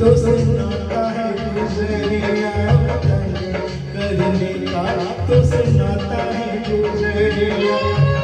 तो सुनाता है गुजरिया करने का तो सुनाता है गुजरिया।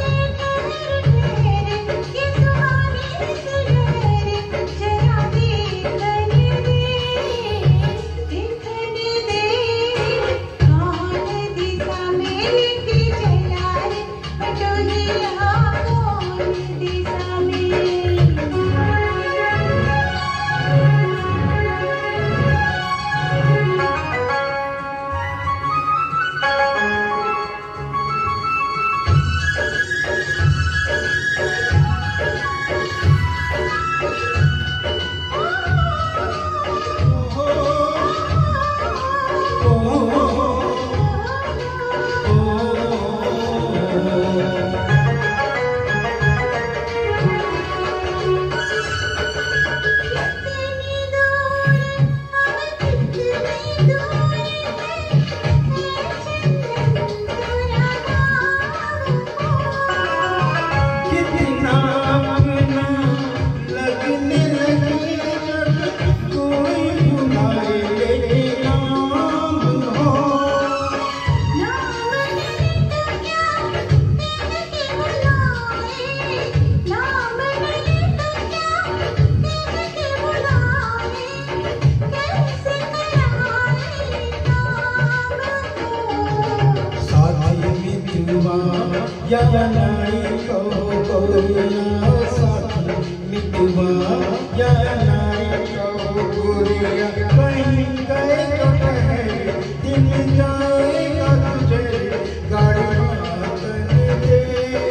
या नाई को गोरिया साथी मितवा या नाई को गोरिया कहीं गए तो कहे दिन जाएगा तुझे गाड़ी हाथ दे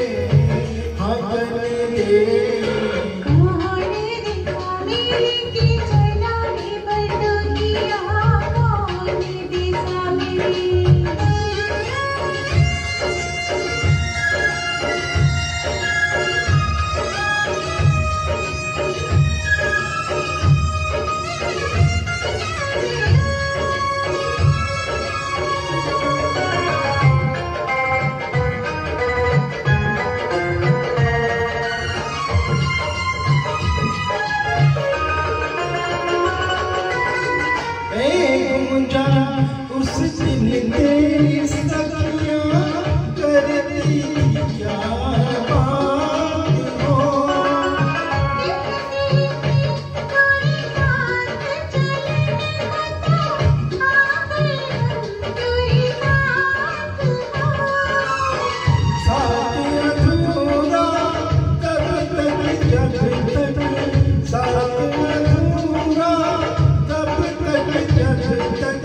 उस दिन तेरी सखियां करती क्या बात हो। साथ अधूरा तब तक जब तक साथ अधूरा तब तक जब तक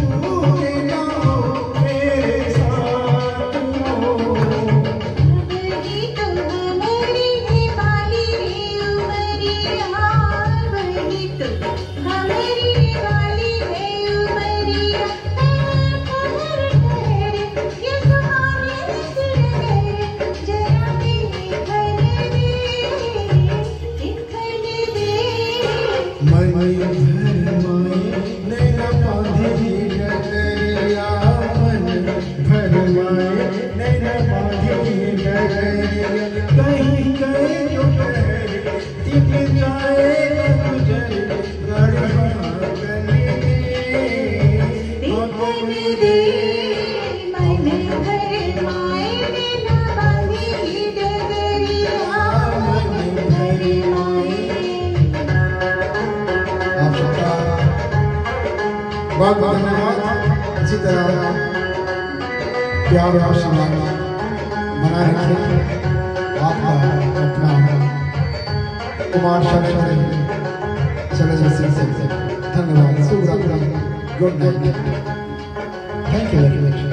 कहीं गए जो दिख जाएगा तुझे बहुत बहुत धन्यवाद। इसी तरह प्यार और सम्मान बनाए रखें। आपका अपना कुमार शंकर चले से धन्यवाद। शुभ रात्रि, good night, thank you very much.